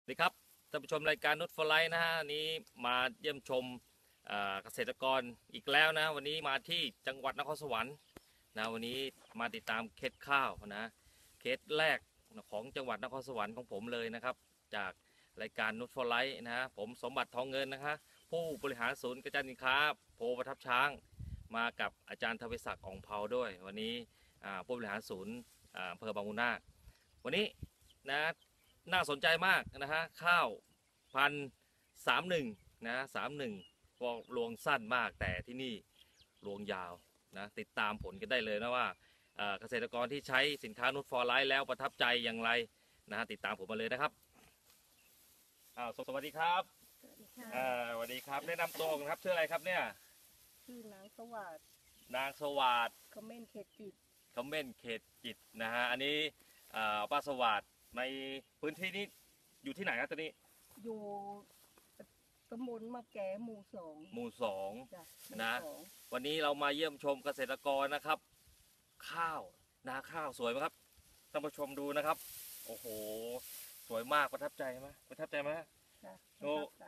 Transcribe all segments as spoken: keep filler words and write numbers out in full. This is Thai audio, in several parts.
สวัสดีครับท่านผู้ชมรายการนุชฟอร์ไลท์นะฮะนี้มาเยี่ยมชมเกษตรกรอีกแล้วนะวันนี้มาที่จังหวัดนครสวรรค์นะวันนี้มาติดตามเคสข้าวนะเคสแรกของจังหวัดนครสวรรค์ของผมเลยนะครับจากรายการนุชฟอร์ไลท์นะฮะผมสมบัติทองเงินนะคะผู้บริหารศูนย์กระจายสินค้าโพประทับช้างมากับอาจารย์ทวิศักดิ์อ่องเภาด้วยวันนี้ผู้บริหารศูนย์อำเภอบางมูนาวันนี้นะน่าสนใจมากนะฮะข้าวพันสามหนึ่งนะสามหนึ่งก็รวงสั้นมากแต่ที่นี่รวงยาวนะติดตามผลกันได้เลยนะว่าเกษตรกรที่ใช้สินค้านุชฟอร์ไลท์แล้วประทับใจอย่างไรนะฮะติดตามผมมาเลยนะครับอ้าวสวัสดีครับสวัสดีค่ะสวัสดีครับแนะนำตัวกันครับชื่ออะไรครับเนี่ยชื่อนางสวัสดิ์นางสวัสดิ์คอมเมนต์เขตจิตคอมเมนต์เขตจิตนะฮะอันนี้ป้าสวัสดิ์ในพื้นที่นี้อยู่ที่ไหนครับตอนนี้อยู่ตำบลมะแก่หมู่สองหมู่สองนะวันนี้เรามาเยี่ยมชมเกษตรกรนะครับข้าวนาข้าวสวยไหมครับท่านผู้ชมดูนะครับโอ้โหสวยมากประทับใจไหมประทับใจไหมโอ้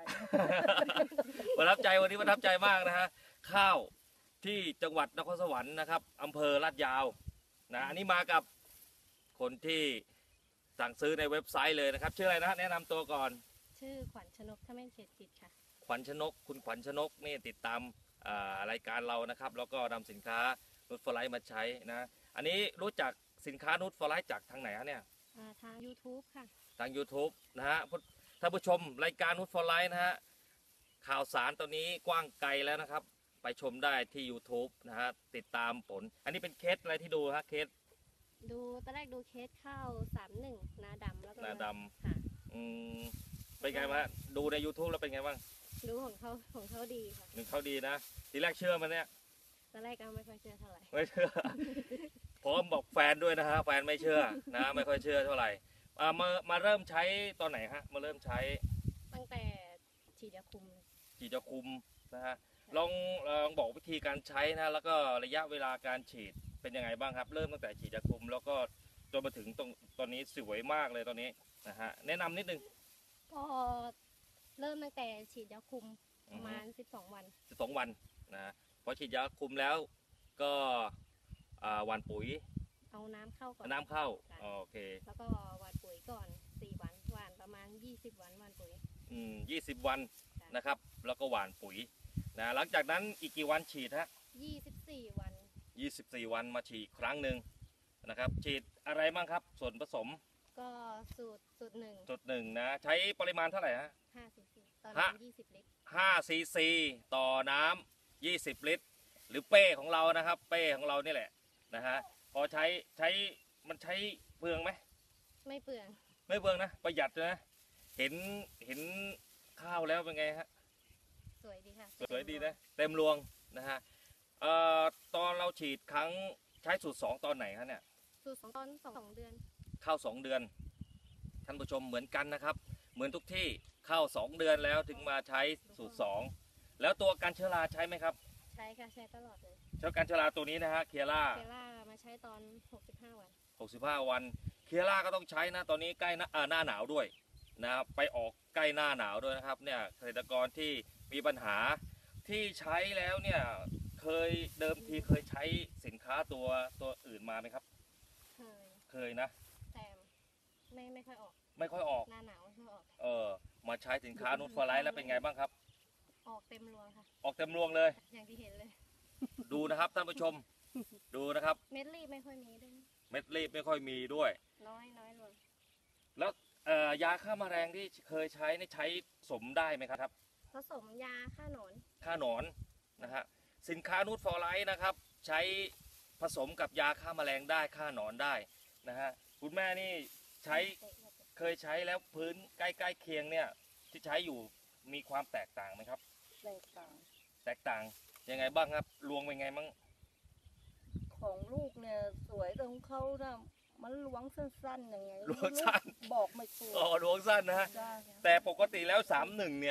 ประทับใจวันนี้ประทับใจมากนะฮะข้าวที่จังหวัดนครสวรรค์นะครับอำเภอลาดยาวนะอันนี้มากับคนที่สั่งซื้อในเว็บไซต์เลยนะครับชื่ออะไรนะแนะนำตัวก่อนชื่อขวัญชนกถ้าไม่เขตจิตค่ะขวัญชนกคุณขวัญชนกนี่ติดตามรายการเรานะครับแล้วก็นำสินค้านุชฟอร์ไลท์มาใช้นะอันนี้รู้จักสินค้านุชฟอร์ไลท์จากทางไหนฮะเนี่ยทาง ยูทูบ ค่ะทาง ยูทูบ นะฮะท่านผู้ชมรายการนุชฟอร์ไลท์นะฮะข่าวสารตอนนี้กว้างไกลแล้วนะครับไปชมได้ที่ ยูทูบ นะฮะติดตามผลอันนี้เป็นเคสอะไรที่ดูฮะเคสดูตอนแรกดูเคสข้าวสามหนึ่งนาดำแล้วก็นาดำค่ะอืมเป็นไงบ้างดูใน ยูทูบ แล้วเป็นไงบ้างดูของเขาของเขาดีค่ะหนึ่งเขาดีนะทีแรกเชื่อมันเนี่ยตอนแรกก็ไม่ค่อยเชื่อเท่าไหร่ไม่เชื่อพร้อมบอกแฟนด้วยนะฮะแฟนไม่เชื่อนะไม่ค่อยเชื่อเท่าไหร่มามาเริ่มใช้ตอนไหนฮะมาเริ่มใช้ตั้งแต่ฉีดยาคุมฉีดยาคุมนะฮะลองลองบอกวิธีการใช้นะแล้วก็ระยะเวลาการฉีดเป็นยังไงบ้างครับเริ่มตั้งแต่ฉีดยาคุมแล้วก็จนมาถึงตรงตอนนี้สวยมากเลยตอนนี้นะฮะแนะนำนิดนึงก็เริ่มตั้งแต่ฉีดยาคุมประมาณสิบสองวันสิบสองวันนะพอฉีดยาคุมแล้วก็หว่านปุ๋ยเอาน้ำเข้าก่อนน้ำเข้าโอเคแล้วก็หว่านปุ๋ยก่อนสี่วันหว่านประมาณยี่สิบวันหว่านปุ๋ยอืมยี่สิบวันนะครับแล้วก็หว่านปุ๋ยนะหลังจากนั้นอีกกี่วันฉีดฮะยี่สิบสี่วันยี่สิบสี่วันมาฉีดครั้งหนึ่งนะครับฉีดอะไรบ้างครับส่วนผสมก็สูตรสูตรหนึ่งสูตรหนึ่งนะใช้ปริมาณเท่าไหร่ฮะห้าซีซีต่อน้ำยี่สิบลิตรห้าซีซีต่อน้ำยี่สิบลิตรหรือเป้ของเรานะครับเป้ของเรานี่แหละนะฮะพอใช้ใช้มันใช้เปลืองไหมไม่เปลืองไม่เปลืองนะประหยัดนะเห็นเห็นข้าวแล้วเป็นไงฮะสวยดีค่ะสวยดีนะเต็มรวงนะฮะเอ่อตอนเราฉีดครั้งใช้สูตรสองตอนไหนครับเนี่ยสูตรสองตอนสองเดือนเข้าสองเดือนท่านผู้ชมเหมือนกันนะครับเหมือนทุกที่เข้าสองเดือนแล้วถึงมาใช้สูตรสองแล้วตัวการเชื้อราใช้ไหมครับใช้ค่ะใช้ตลอดเลยใช้การเชื้อราตัวนี้นะฮะเคียร่าเคียร่ามาใช้ตอนหกสิบห้าวันหกสิบห้าวันเคียร่าก็ต้องใช้นะตอนนี้ใกล้หน้าหน้าหนาวด้วยนะครับไปออกใกล้หน้าหนาวด้วยนะครับเนี่ยเกษตรกรที่มีปัญหาที่ใช้แล้วเนี่ยเคยเดิมทีเคยใช้สินค้าตัวตัวอื่นมาไหมครับเคยเคยนะแต่ไม่ไม่ค่อยออกไม่ค่อยออกหน้าหนาวไม่ค่อยออกเออมาใช้สินค้านุชฟอร์ไลท์แล้วเป็นไงบ้างครับออกเต็มรวงค่ะออกเต็มรวงเลยอย่างที่เห็นเลยดูนะครับท่านผู้ชมดูนะครับเม็ดรีบไม่ค่อยมีด้วยเม็ดรีบไม่ค่อยมีด้วยน้อยน้อยลงแล้วยาฆ่าแมลงที่เคยใช้นี่ใช้สมได้ไหมครับผสมยาฆ่าหนอนฆ่าหนอนนะฮะสินค้านุชฟอร์ไลท์นะครับใช้ผสมกับยาฆ่าแมลงได้ฆ่าหนอนได้นะฮะคุณแม่นี่ใช้เคยใช้แล้วพื้นใกล้ๆเคียงเนี่ยที่ใช้อยู่มีความแตกต่างไหมครับแตกต่างแตกต่างยังไงบ้างครับรวงเป็นไงบ้างของลูกเนี่ยสวยตรงเขานะมันล้วงสั้นๆอย่างไงล้วงสั้นบอกไม่ถูกอ๋อล้วงสั้นนะฮะแต่ปกติแล้วสามหนึ่งเนี่ย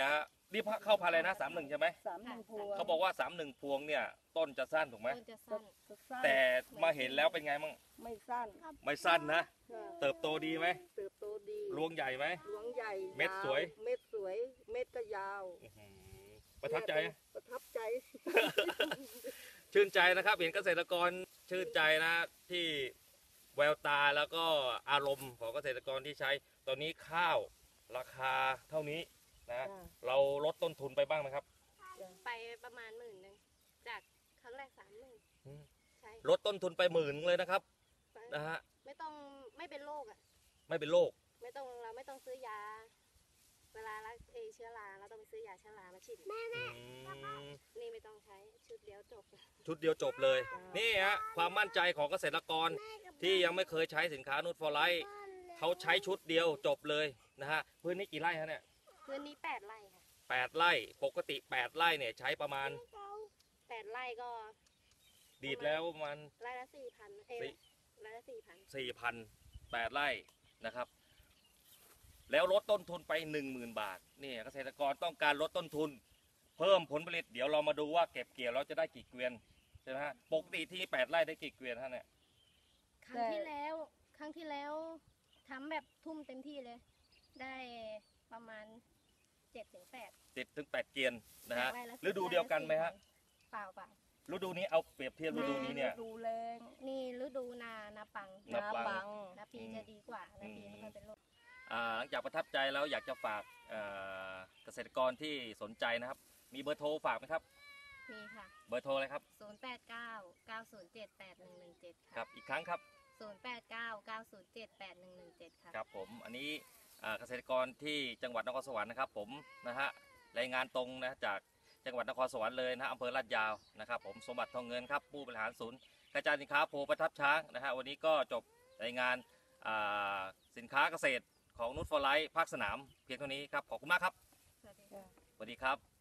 นี่เข้าพันธุ์อะไรนะสามหนึ่งใช่ไหมสามหนึ่งพวงเขาบอกว่าสามหนึ่งพวงเนี่ยต้นจะสั้นถูกไหมต้นจะสั้นจะสั้นแต่มาเห็นแล้วเป็นไงมั่งไม่สั้นไม่สั้นนะค่ะเติบโตดีไหมเติบโตดีรวงใหญ่ไหมหลวงใหญ่เม็ดสวยาเม็ดสวย เม็ดก็ยาวอื้อหือประทับใจไหมประทับใจชื่นใจนะครับเห็นเกษตรกรชื่นใจนะที่แววตาแล้วก็อารมณ์ของเกษตรกรที่ใช้ตอนนี้ข้าวราคาเท่านี้นะจ้ะเราลดต้นทุนไปบ้างไหมครับไปประมาณหมื่นหนึ่งจากครั้งแรกสามหมื่นอืมใช่ลดต้นทุนไปหมื่นเลยนะครับนะฮะไม่ต้องไม่เป็นโรคอ่ะไม่เป็นโรคไม่ต้องเราไม่ต้องซื้อยา เวลารักเอเชื้อราเราต้องไปซื้อยาเชื้อรามาฉีดอืมนี่ไม่ต้องใช้ชุดเดียวจบชุดเดียวจบเลย นี่ฮะความมั่นใจของเกษตรกรที่ยังไม่เคยใช้สินค้านูตฟอร์ไลท์เขาใช้ชุดเดียวจบเลยนะฮะพื้นนี้กี่ไร่ฮะเนี่ยพื้นนี้แปดไร่ค่ะแปดไร่ปกติแปดไร่เนี่ยใช้ประมาณแปดไร่ก็ดีดแล้วประมาณไร่ละสี่พันเอ้ยสี่ไร่ละสี่พันสี่พันแปดไร่นะครับ แล้วลดต้นทุนไปหนึ่งหมื่นบาทนี่เกษตรกรต้องการลดต้นทุน เพิ่มผลผลิตเดี๋ยวเรามาดูว่าเก็บเกี่ยวเราจะได้กี่เกวียนใช่ไหมฮะปกติที่แปดไร่ได้กี่เกวียนฮะเนี่ยครั้งที่แล้ว ครั้งที่แล้วทำแบบทุ่มเต็มที่เลย ได้ประมาณเจ็ดถึงแปดเจ็ดถึงแปดเกวียนนะฮะไร่ละฤดูเดียวกันไหมฮะเปล่าเปล่าฤดูนี้เอาเปรียบเทียบฤดูนี้เนี่ยดูแรงนี่ฤดูนานาปังนานาปังปังนาปีจะดีกว่านาปีไม่ค่อยเป็นโรคอ่าหลังจากประทับใจแล้วอยากจะฝากเอ่อเกษตรกรที่สนใจนะครับ มีเบอร์โทรฝากไหมครับมีค่ะเบอร์โทรอะไรครับศูนย์แปดเก้า เก้าศูนย์เจ็ด แปดหนึ่งหนึ่งเจ็ดคค่ะรับอีกครั้งครับศูนย์แปดเก้า เก้าศูนย์เจ็ด แปดหนึ่งหนึ่งเจ็ดค่ะครับผมอันนี้อ่าเกษตรกรที่จังหวัดนครสวรรค์นะครับผมนะฮะรายงานตรงนะจากจังหวัดนครสวรรค์เลยนะฮะอำเภอลาดยาวนะครับผมสมบัติทองเงินครับผู้บริหารศูนย์กระจายสินค้าโพประทับช้างนะฮะวันนี้ก็จบรายงานอ่าสินค้าเกษตรของนุชฟอร์ไลท์ภาคสนามเพียงเท่านี้ครับขอบคุณมากครับสวัสดีค่ะสวัสดีครับ